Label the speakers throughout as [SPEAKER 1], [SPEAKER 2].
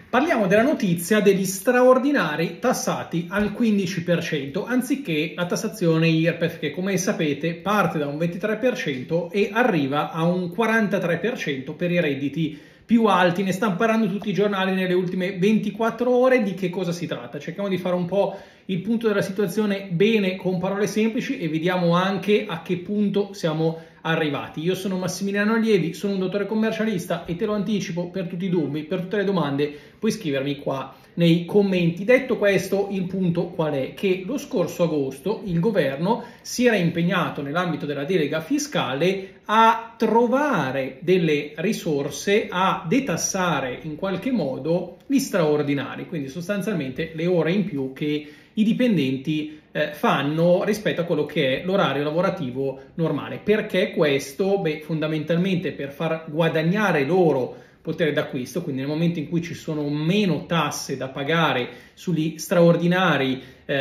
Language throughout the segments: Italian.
[SPEAKER 1] Parliamo della notizia degli straordinari tassati al 15%, anziché la tassazione IRPEF che, come sapete, parte da un 23% e arriva a un 43% per i redditi più alti. Ne stanno parlando tutti i giornali nelle ultime 24 ore. Di che cosa si tratta? Cerchiamo di fare un po' il punto della situazione bene, con parole semplici, e vediamo anche a che punto siamo arrivati. Io sono Massimiliano Allievi, sono un dottore commercialista e te lo anticipo, per tutti i dubbi, per tutte le domande, puoi scrivermi qua nei commenti. Detto questo, il punto qual è? Che lo scorso agosto il governo si era impegnato nell'ambito della delega fiscale a trovare delle risorse, a detassare in qualche modo gli straordinari, quindi sostanzialmente le ore in più che i dipendenti fanno rispetto a quello che è l'orario lavorativo normale. Perché questo? Beh, fondamentalmente per far guadagnare loro potere d'acquisto, quindi nel momento in cui ci sono meno tasse da pagare sugli straordinari,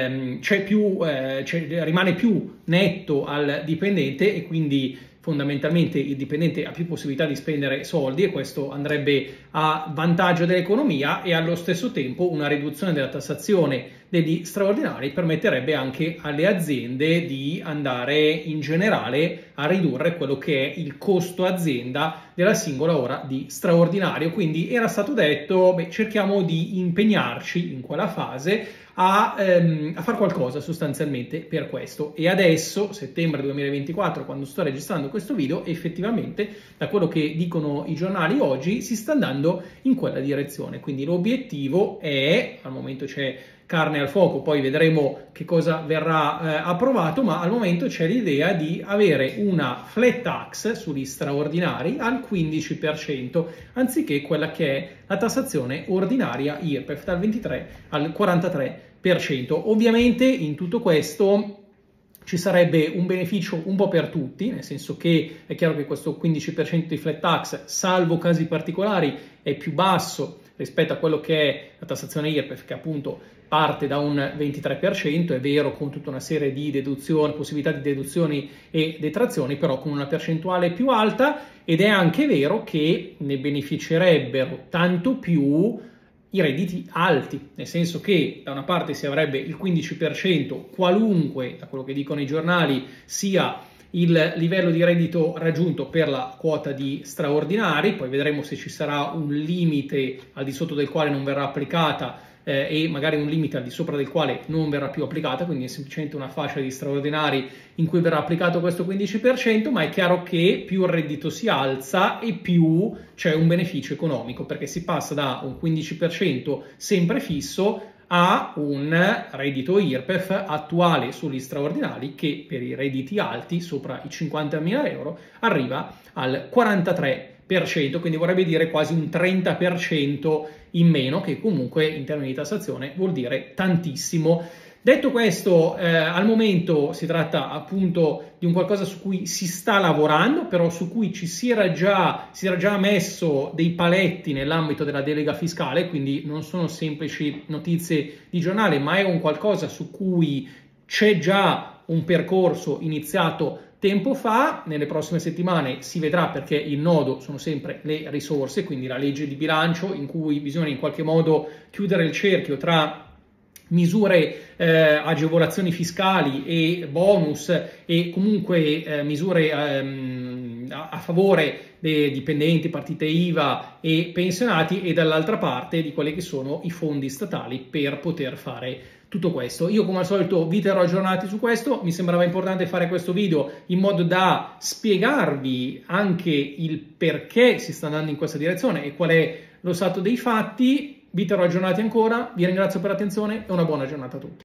[SPEAKER 1] rimane più netto al dipendente e quindi fondamentalmente il dipendente ha più possibilità di spendere soldi, e questo andrebbe a vantaggio dell'economia, e allo stesso tempo una riduzione della tassazione degli straordinari permetterebbe anche alle aziende di andare in generale a ridurre quello che è il costo azienda della singola ora di straordinario. Quindi era stato detto, beh, cerchiamo di impegnarci in quella fase a fare qualcosa sostanzialmente per questo. E adesso, settembre 2024, quando sto registrando questo video, effettivamente da quello che dicono i giornali oggi si sta andando in quella direzione. Quindi l'obiettivo è, al momento c'è carne al fuoco, poi vedremo che cosa verrà approvato, ma al momento c'è l'idea di avere una flat tax sugli straordinari al 15%, anziché quella che è la tassazione ordinaria IRPEF dal 23 al 43%. Ovviamente in tutto questo ci sarebbe un beneficio un po' per tutti, nel senso che è chiaro che questo 15% di flat tax, salvo casi particolari, è più basso rispetto a quello che è la tassazione IRPEF, che appunto parte da un 23%, è vero, con tutta una serie di deduzioni, possibilità di deduzioni e detrazioni, però con una percentuale più alta, ed è anche vero che ne beneficerebbero tanto più i redditi alti, nel senso che da una parte si avrebbe il 15% qualunque, da quello che dicono i giornali, sia il livello di reddito raggiunto per la quota di straordinari. Poi vedremo se ci sarà un limite al di sotto del quale non verrà applicata e magari un limite al di sopra del quale non verrà più applicata, quindi è semplicemente una fascia di straordinari in cui verrà applicato questo 15%, ma è chiaro che più il reddito si alza e più c'è un beneficio economico, perché si passa da un 15% sempre fisso a un reddito IRPEF attuale sugli straordinari che per i redditi alti, sopra i 50.000 euro, arriva al 43%, quindi vorrebbe dire quasi un 30% in meno, che comunque in termini di tassazione vuol dire tantissimo. Detto questo, al momento si tratta appunto di un qualcosa su cui si sta lavorando, però su cui si era già messo dei paletti nell'ambito della delega fiscale, quindi non sono semplici notizie di giornale, ma è un qualcosa su cui c'è già un percorso iniziato tempo fa. Nelle prossime settimane si vedrà, perché il nodo sono sempre le risorse, quindi la legge di bilancio, in cui bisogna in qualche modo chiudere il cerchio tra misure, agevolazioni fiscali e bonus, e comunque misure a favore dei dipendenti, partite IVA e pensionati, e dall'altra parte di quelli che sono i fondi statali per poter fare tutto questo. Io come al solito vi terrò aggiornati su questo. Mi sembrava importante fare questo video in modo da spiegarvi anche il perché si sta andando in questa direzione e qual è lo stato dei fatti. Vi terrò aggiornati ancora, vi ringrazio per l'attenzione e una buona giornata a tutti.